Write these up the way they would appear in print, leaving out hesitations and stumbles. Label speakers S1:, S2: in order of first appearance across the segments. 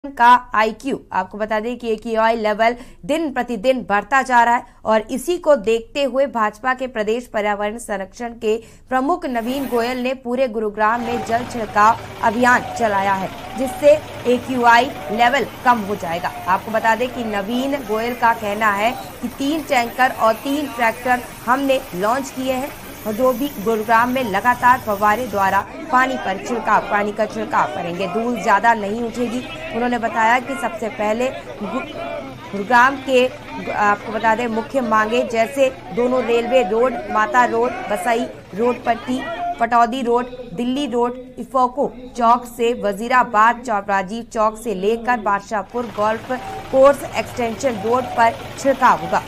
S1: का आईक्यू, आपको बता दें कि AQI लेवल दिन प्रतिदिन बढ़ता जा रहा है और इसी को देखते हुए भाजपा के प्रदेश पर्यावरण संरक्षण के प्रमुख नवीन गोयल ने पूरे गुरुग्राम में जल छिड़काव अभियान चलाया है, जिससे AQI लेवल कम हो जाएगा। आपको बता दें कि नवीन गोयल का कहना है कि 3 टैंकर और 3 ट्रैक्टर हमने लॉन्च किए हैं और जो भी गुरुग्राम में लगातार फव्वारे द्वारा पानी का छिड़काव करेंगे। धूल ज्यादा नहीं उठेगी। उन्होंने बताया कि सबसे पहले गुरुग्राम के आपको बता दें मुख्य मांगे जैसे दोनों railway road, Mata road, Basai road Patti, Pataudi road, Delhi road, IFFCO चौक से वजीराबाद राजीव चौक से लेकर Badshahpur golf course extension road पर छिड़काव होगा।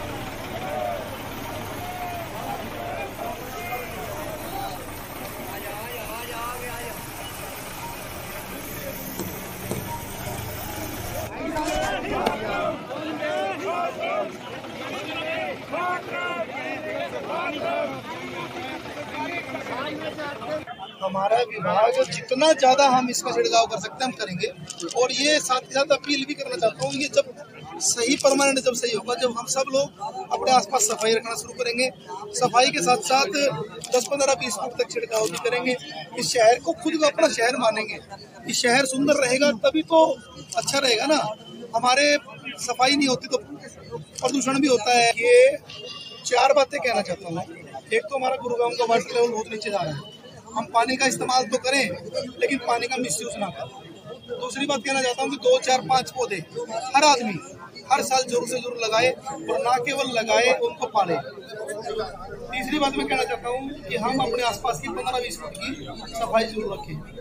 S2: हमारा विभाग जितना ज्यादा हम इसका छिड़काव कर सकते हैं हम करेंगे। और ये साथ ही साथ अपील भी करना चाहता हूँ, ये जब सही परमानेंट जब सही होगा, जब हम सब लोग अपने आसपास सफाई रखना शुरू करेंगे, सफाई के साथ साथ 10-15-20 फुट तक छिड़काव भी करेंगे। इस शहर को खुद अपना शहर मानेंगे। इस शहर सुंदर रहेगा तभी तो अच्छा रहेगा ना। हमारे सफाई नहीं होती तो प्रदूषण भी होता है। ये 4 बातें कहना चाहता हूँ। एक तो हमारा गुरुग्राम का वाटर लेवल बहुत नीचे जा रहा है। हम पानी का इस्तेमाल तो करें लेकिन पानी का मिसयूज ना करें। दूसरी बात कहना चाहता हूँ कि 2, 4, 5 पौधे हर आदमी हर साल जरूर से जरूर लगाए और ना केवल लगाए, उनको पाले। तीसरी बात मैं कहना चाहता हूँ कि हम अपने आसपास की 15-20 फुट की सफाई जरूर रखें।